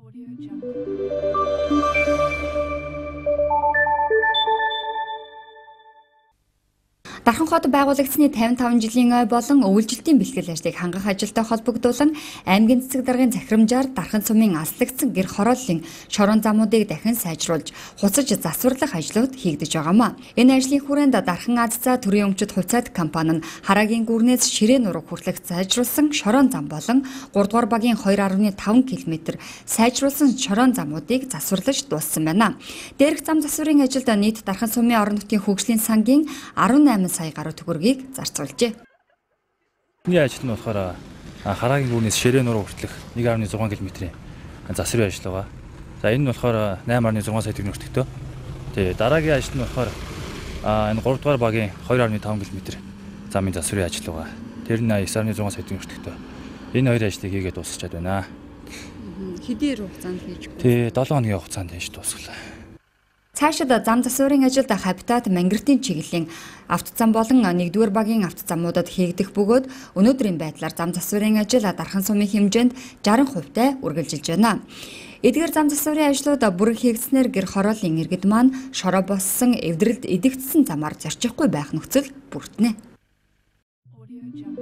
Дархан хот байгуулагдсны 55 жилийн ой болон өвөлжилтийн бэлтгэл ажлыг хангах ажилтай холбогдуулан аймгийн цэцэг даргын захирамжаар Дархан сумын алслагдсан гэр хорооллын шорон замуудыг дахин сайжруулж хуцаж засварлах ажлууд хийгдэж байгаамаа. Энэ ажлын хүрээнд Дархан Азцаа төрийн өмчит хувьцаат компани нь Хараагийн гүрнээс Ширээ нурууг хүртэлх сайжруулсан шорон зам болон 3 дугаар багийн 2.5 км сайжруулсан шорон замуудыг засварлаж дууссан байна. Дээрх зам засварын ажилд нийт Дархан сумын орон нутгийн хөгжлийн сангийн 18 сая гаруй төгрөгийг зарцуулжээ. Бидний ажил нь болохоор Хараагийн гүрнээс Ширээ нурууг хүртэлх 1.6 км-ийн засварын ажил байгаа. За энэ нь болохоор 8.6 сая төгрөг өртөгтэй. Тэгээ дараагийн ажил нь болохоор энэ 3 дугаар багийн 2.5 км замын засварын ажил байгаа. Тэр нь 9.6 сая төгрөг өртөгтэй. Энэ хоёр ажлыг хийгээд дуусчихад байна. Хэдийн хугацаанд хийж вэ? Тэгээ 7 хоногийн хугацаанд хийж дуусгалаа. Цаашид зам засварын ажилд Хабитат Мангартын чиглэлийн автозам болон 1-р багийн автозамуудад хийгдэх бөгөөд өнөөдрийн байдлаар зам засварын ажил Дархан сумын хэмжээнд 60% үргэлжилж байна. Эдгээр зам засварын ажлууд бүрэн хийгдснээр гэр хорооллын иргэд маань шороо боссон эвдрэлд идэгдсэн замаар зорчихгүй байх нөхцөл бүрдэнэ.